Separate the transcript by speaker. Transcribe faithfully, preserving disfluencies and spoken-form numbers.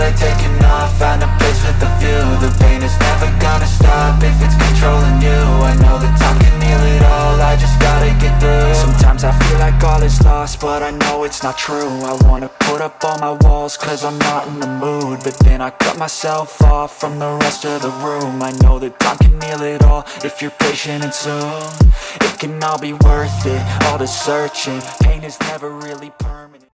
Speaker 1: like taking off, find a place with a view. The pain is never gonna stop if it's controlling you. I know that time can heal it all, I just gotta get through. Sometimes I feel like all is lost, but I know it's not true. I wanna put up all my walls cause I'm not in the mood, but then I cut myself off from the rest of the room. I know that time can heal it all if you're patient, and soon it can all be worth it, all the searching. Pain is never really permanent.